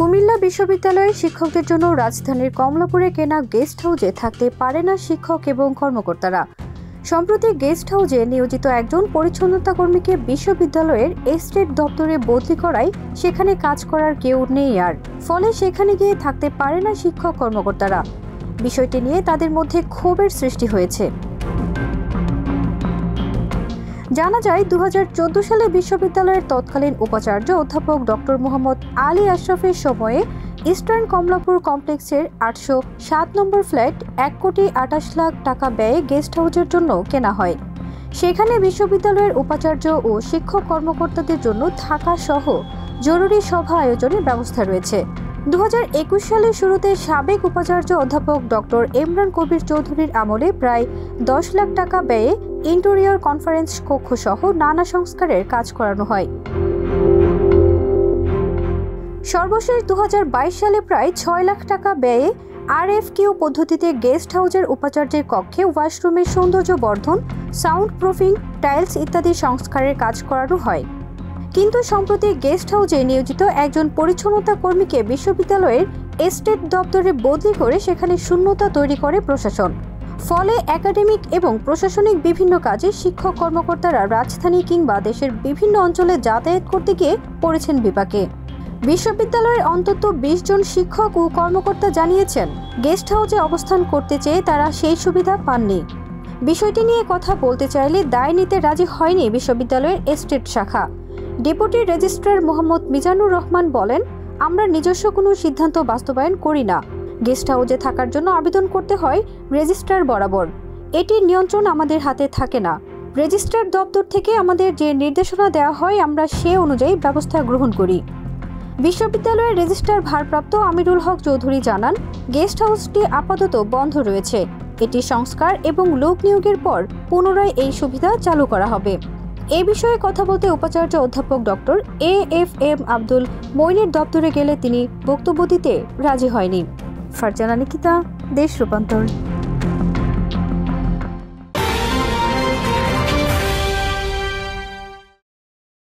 কুমিল্লা বিশ্ববিদ্যালয়ের শিক্ষকদের জন্য রাজধানীর কমলাপুরে কেনা গেস্ট হাউসে থাকতে পারে না শিক্ষক এবং কর্মকর্তারা। সম্প্রতি গেস্ট হাউসে নিয়োজিত একজন পরিচ্ছন্নতা কর্মীকে বিশ্ববিদ্যালয়ের এস্টেট দপ্তরে বদলি করায় সেখানে কাজ করার কেউ নেই আর, ফলে সেখানে গিয়ে থাকতে পারে না শিক্ষক কর্মকর্তারা। বিষয়টি নিয়ে তাদের মধ্যে ক্ষোভের সৃষ্টি হয়েছে। জানা যায় 2014 সালে বিশ্ববিদ্যালয়ের তৎকালীন উপাচার্য অধ্যাপক ডক্টর মোহাম্মদ আলী আশরাফের সময়ে ইস্টার্ন কমলাপুর কমপ্লেক্সের 807 নম্বর ফ্ল্যাট 1,28 লাখ টাকা ব্যয়ে গেস্ট হাউসের জন্য কেনা হয়। সেখানে বিশ্ববিদ্যালয়ের উপাচার্য ও শিক্ষক কর্মকর্তাদের জন্য থাকা সহ জরুরি সভা আয়োজনের ব্যবস্থা রয়েছে। 2021 সালের শুরুতে সাবেক উপাচার্য অধ্যাপক ডক্টর ইমরান কবির চৌধুরীর আমলে প্রায় 10 লাখ টাকা ব্যয়ে ইন্টেরিয়র কনফারেন্স কক্ষ সহ নানা সংস্কারের কাজ করানো হয়। সর্বশেষ 2022 সালে প্রায় 6 লাখ টাকা ব্যয়ে RFQ পদ্ধতিতে গেস্ট হাউসের উপাচার্যের কক্ষে ওয়াশরুমের সৌন্দর্য বর্ধন, সাউন্ড প্রুফিং, টাইলস ইত্যাদি সংস্কারের কাজ করানো হয়। কিন্তু সম্প্রতি গেস্ট হাউসে নিয়োজিত একজন পরিচ্ছন্নতা কর্মীকে বিশ্ববিদ্যালয়ের এস্টেট দপ্তরে বদলি করে সেখানে শূন্যতা তৈরি করে প্রশাসন। ফলে একাডেমিক এবং প্রশাসনিক বিভিন্ন কাজে শিক্ষক কর্মকর্তারা রাজধানী কিংবা দেশের বিভিন্ন অঞ্চলে যাতায়াত করতে গিয়ে পড়েছেন বিপাকে। বিশ্ববিদ্যালয়ের অন্তত 20 জন শিক্ষক ও কর্মকর্তা জানিয়েছেন, গেস্ট হাউসে অবস্থান করতে চেয়ে তারা সেই সুবিধা পাননি। বিষয়টি নিয়ে কথা বলতে চাইলে দায় নিতে রাজি হয়নি বিশ্ববিদ্যালয়ের এস্টেট শাখা। ডেপুটি রেজিস্ট্রার মোহাম্মদ মিজানুর রহমান বলেন, আমরা নিজস্ব কোনো সিদ্ধান্ত বাস্তবায়ন করি না। গেস্ট হাউসে থাকার জন্য আবেদন করতে হয় রেজিস্ট্রার বরাবর। এটির নিয়ন্ত্রণ আমাদের হাতে থাকে না। রেজিস্ট্রার দপ্তর থেকে আমাদের যে নির্দেশনা দেওয়া হয় আমরা সে অনুযায়ী ব্যবস্থা গ্রহণ করি। বিশ্ববিদ্যালয়ের রেজিস্ট্রার ভারপ্রাপ্ত আমিরুল হক চৌধুরী জানান, গেস্ট হাউসটি আপাতত বন্ধ রয়েছে। এটি সংস্কার এবং লোক নিয়োগের পর পুনরায় এই সুবিধা চালু করা হবে। এ বিষয়ে কথা বলতে উপাচার্য অধ্যাপক ডক্টর AFM আব্দুল মঈনের দপ্তরে গেলে তিনি বক্তব্য দিতে রাজি হয়নি। ফারজানা নিকিতা, দেশ রূপান্তর।